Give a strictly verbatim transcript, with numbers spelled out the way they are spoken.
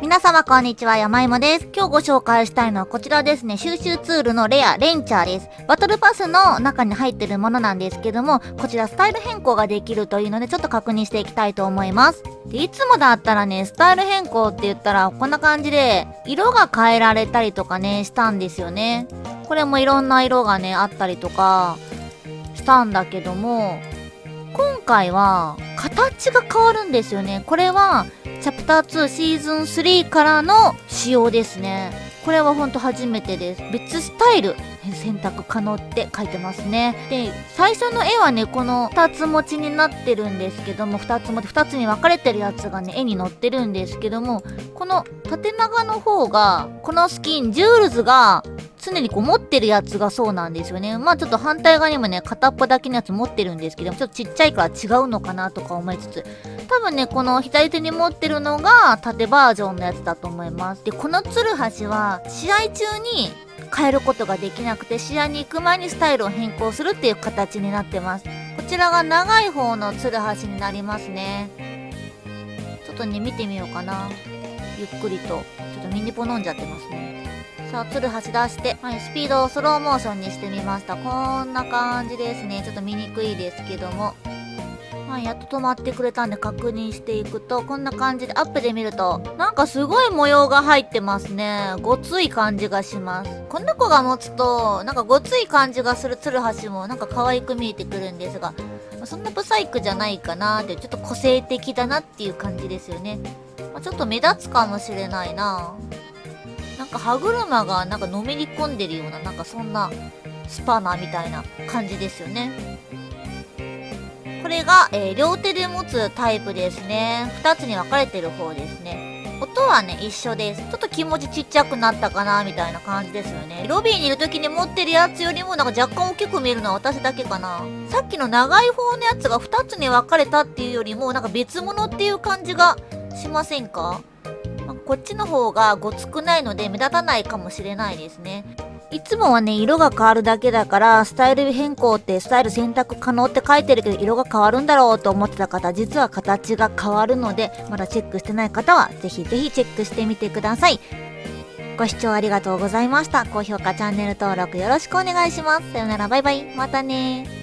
皆様こんにちは、山芋です。今日ご紹介したいのはこちらですね。収集ツールのレア、レンチャーです。バトルパスの中に入ってるものなんですけども、こちらスタイル変更ができるというので、ちょっと確認していきたいと思います。で、いつもだったらね、スタイル変更って言ったら、こんな感じで、色が変えられたりとかね、したんですよね。これもいろんな色がね、あったりとか、したんだけども、今回は、形が変わるんですよね。これは、チャプターツーシーズンスリーからの仕様ですね。これはほんと初めてです。別スタイル選択可能って書いてますね。で、最初の絵はね、このふたつ持ちになってるんですけども、ふたつ持ち、ふたつに分かれてるやつがね、絵に載ってるんですけども、この縦長の方が、このスキン、ジュールズが常にこう持ってるやつがそうなんですよね。まあちょっと反対側にもね、片っぽだけのやつ持ってるんですけども、ちょっとちっちゃいから違うのかなとか思いつつ、多分ね、この左手に持ってるのが縦バージョンのやつだと思います。で、このツルハシは試合中に変えることができなくて、試合に行く前にスタイルを変更するっていう形になってます。こちらが長い方のツルハシになりますね。ちょっとね、見てみようかな。ゆっくりと。ちょっとミニポ飲んじゃってますね。さあ、ツルハシ出して、はい、スピードをスローモーションにしてみました。こんな感じですね。ちょっと見にくいですけども。はい、やっと止まってくれたんで確認していくと、こんな感じでアップで見ると、なんかすごい模様が入ってますね。ごつい感じがします。この子が持つと、なんかごつい感じがするツルハシもなんか可愛く見えてくるんですが、そんなブサイクじゃないかなーって、ちょっと個性的だなっていう感じですよね。まあ、ちょっと目立つかもしれないな。なんか歯車がなんかのめり込んでるような、なんかそんなスパナみたいな感じですよね。これが、えー、両手で持つタイプですね。二つに分かれてる方ですね。音はね、一緒です。ちょっと気持ちちっちゃくなったかな、みたいな感じですよね。ロビーにいる時に持ってるやつよりも、なんか若干大きく見えるのは私だけかな。さっきの長い方のやつが二つに分かれたっていうよりも、なんか別物っていう感じがしませんか？こっちの方がごつくないので目立たないかもしれないですね。いつもはね、色が変わるだけだから、スタイル変更ってスタイル選択可能って書いてるけど、色が変わるんだろうと思ってた方、実は形が変わるので、まだチェックしてない方は、ぜひぜひチェックしてみてください。ご視聴ありがとうございました。高評価、チャンネル登録よろしくお願いします。さよなら、バイバイ。またねー。